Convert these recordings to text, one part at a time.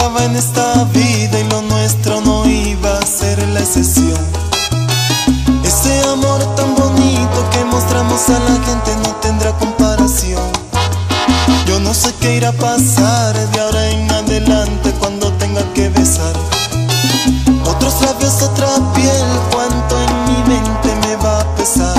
acaba en esta vida y lo nuestro no iba a ser la excepción. Ese amor tan bonito que mostramos a la gente no tendrá comparación. Yo no sé qué irá a pasar de ahora en adelante cuando tenga que besar otros labios, otra piel, cuánto en mi mente me va a pesar.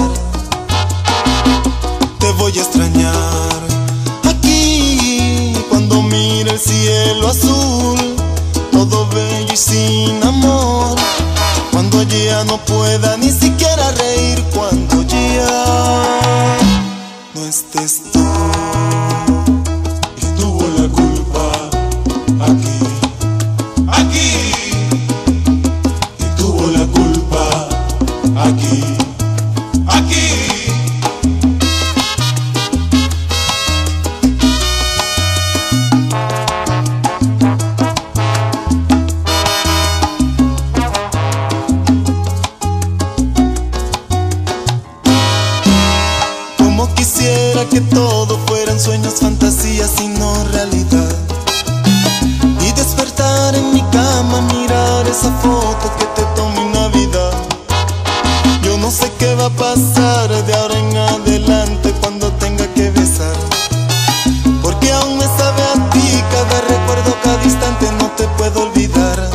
Te voy a extrañar aquí cuando mire el cielo azul, todo bello y sin amor, cuando ya no pueda ni siquiera reír, cuando ya no estés tú. ¿Quién tuvo la culpa aquí? Aquí. ¿Quién tuvo la culpa aquí? Aquí. Quisiera que todo fueran sueños, fantasías y no realidad, y despertar en mi cama, mirar esa foto que te tomé en Navidad. Yo no sé qué va a pasar de ahora en adelante cuando tenga que besar, porque aún me sabe a ti cada recuerdo, cada instante, no te puedo olvidar.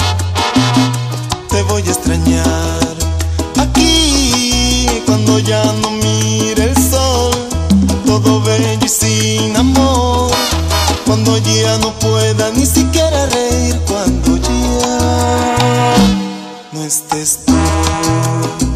Te voy a extrañar aquí cuando ya no mire el sol, todo bello y sin amor, cuando ya no pueda ni siquiera reír, cuando ya no estés tú.